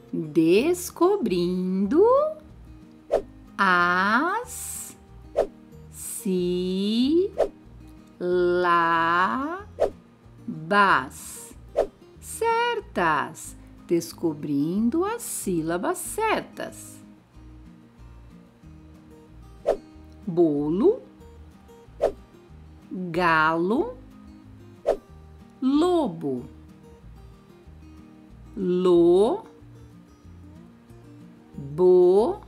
descobrindo as sílabas certas. Descobrindo as sílabas certas. Bolo, galo, lobo, lo, bo,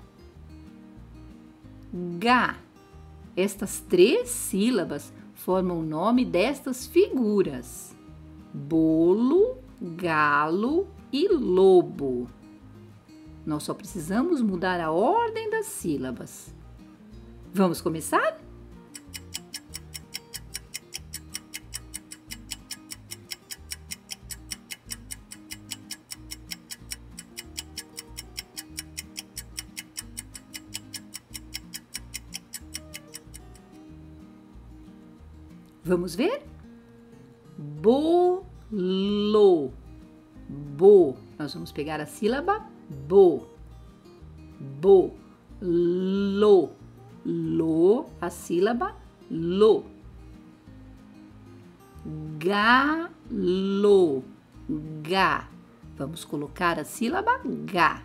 ga. Estas 3 sílabas formam o nome destas figuras: bolo, galo e lobo. Nós só precisamos mudar a ordem das sílabas. Vamos começar? Vamos ver? Bolo. Bo. Nós vamos pegar a sílaba bo. Bo. Lo. Lo. A sílaba lo. Galo. Ga. Vamos colocar a sílaba ga.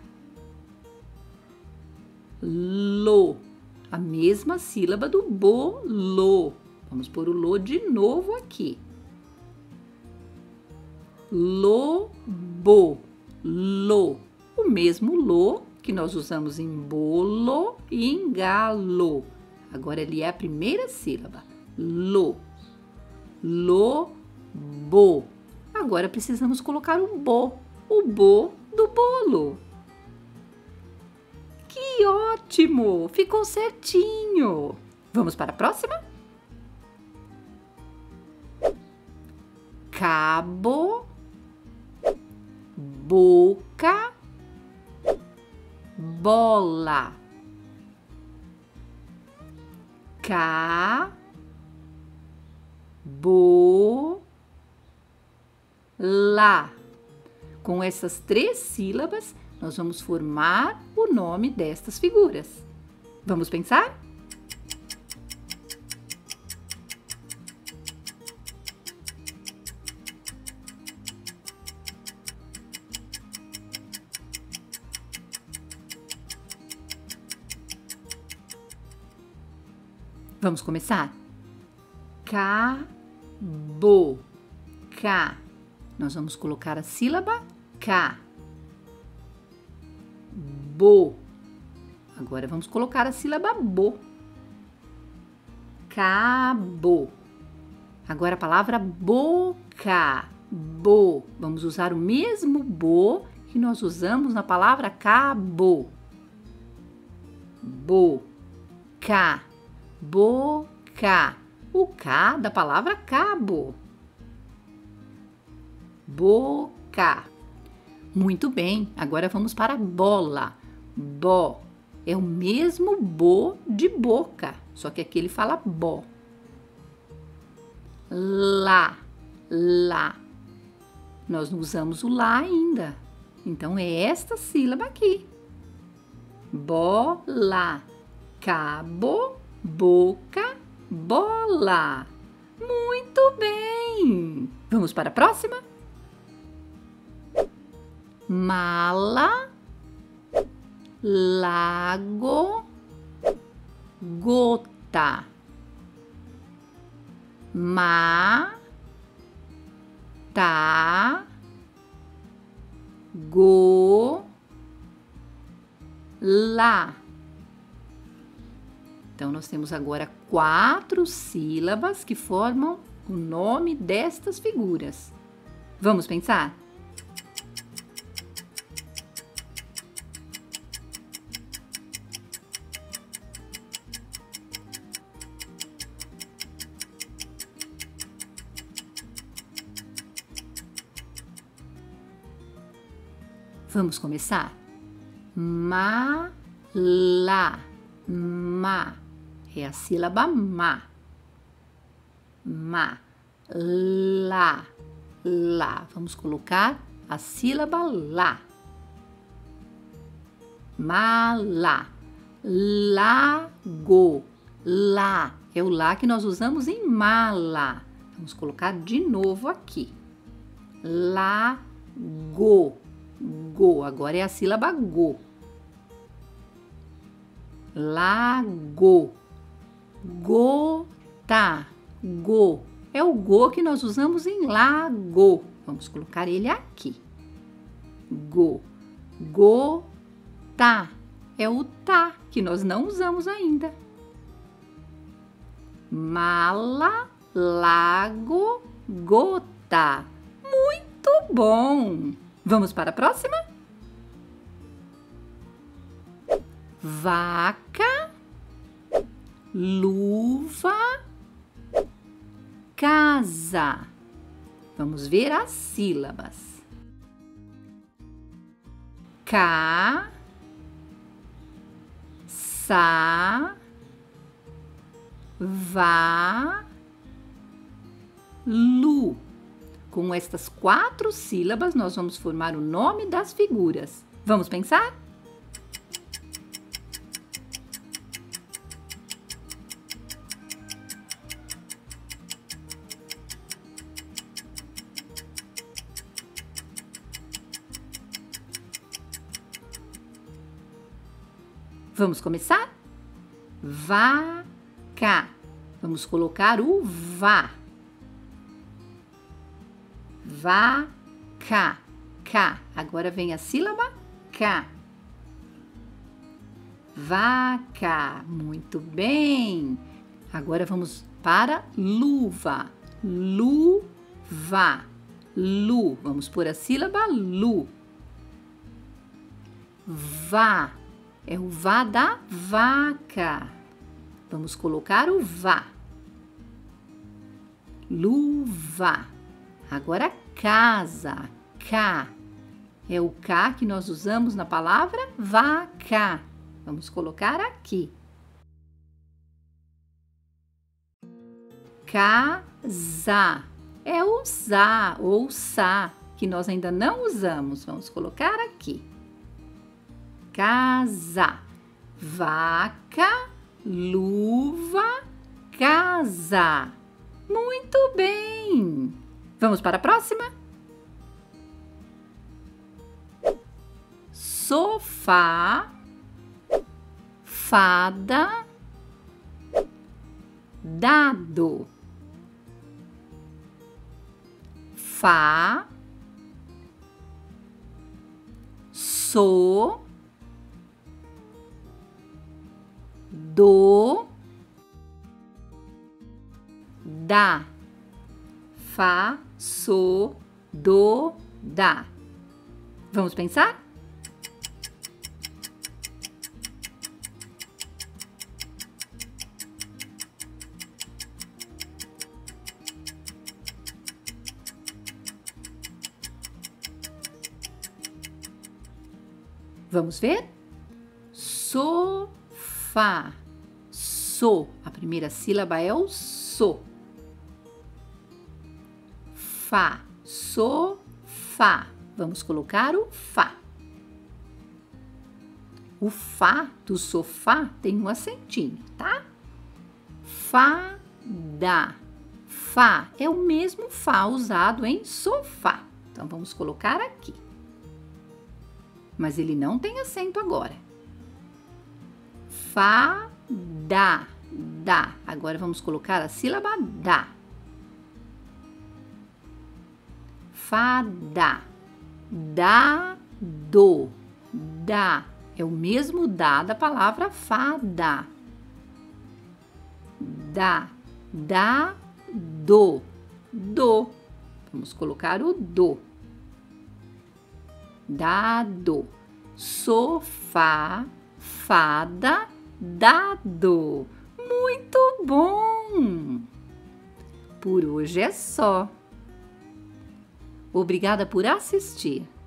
Lo. A mesma sílaba do bolo. Vamos pôr o lo de novo aqui. Lobo. Lo. O mesmo lo que nós usamos em bolo e em galo. Agora ele é a primeira sílaba. Lo. Lobo. Agora precisamos colocar o bo do bolo. Que ótimo! Ficou certinho! Vamos para a próxima? Cabo, boca, bola. Lá. Com essas 3 sílabas, nós vamos formar o nome destas figuras. Vamos pensar? Vamos começar? Cabo. Ca. Nós vamos colocar a sílaba ca. Bo. Agora vamos colocar a sílaba bo. Cabo. Agora a palavra boca. Bo. Vamos usar o mesmo bo que nós usamos na palavra cabo. Boca. Boca. O K da palavra cabo. Boca. Muito bem, agora vamos para bola. Bo. É o mesmo bo de boca, só que aqui ele fala bo. Lá. Nós não usamos o lá ainda, então é esta sílaba aqui. Bola. Cabo. Boca, bola. Muito bem! Vamos para a próxima? Mala, lago, gota. Lá. Então, nós temos agora 4 sílabas que formam o nome destas figuras. Vamos pensar? Vamos começar? Mala. Ma. É a sílaba ma. Ma. Lá. Vamos colocar a sílaba lá. Mala. Lago. Lá. É o lá que nós usamos em mala. Vamos colocar de novo aqui. Lago. Go. Agora é a sílaba go. Lago. Gota. Go. É o go que nós usamos em lago. Vamos colocar ele aqui. Go. Gota. É o tá que nós não usamos ainda. Mala, lago, gota. Muito bom! Vamos para a próxima? Vaca, luva, casa. Vamos ver as sílabas. Ca, sa, va, lu. Com estas 4 sílabas, nós vamos formar o nome das figuras. Vamos pensar? Vamos começar? Vaca. Vamos colocar o vá. Vaca. Cá. Agora vem a sílaba cá. Vaca. Muito bem. Agora vamos para luva. Luva. Lu. Vamos pôr a sílaba lu. Vá. É o vá da vaca. Vamos colocar o vá. Luva. Agora casa. Cá. É o cá que nós usamos na palavra vaca. Vamos colocar aqui. Casa. É o zá ou sa que nós ainda não usamos. Vamos colocar aqui. Casa. Vaca, luva, casa. Muito bem! Vamos para a próxima? Sofá, fada, dado. Fá, so, do, da. Fá, so, do, da. Vamos pensar? Vamos ver? Sofá. So. A primeira sílaba é o so. Fá. Sofá. Vamos colocar o fá. O fá do sofá tem um acentinho, tá? Fada. Fá é o mesmo fá usado em sofá. Então, vamos colocar aqui. Mas ele não tem acento agora. Fada. Da. Agora vamos colocar a sílaba da. Fada. Dado. Da. É o mesmo da da palavra fada. Da. Do. Do. Vamos colocar o do. Dado. Sofá, fada, dado. Muito bom! Por hoje é só. Obrigada por assistir.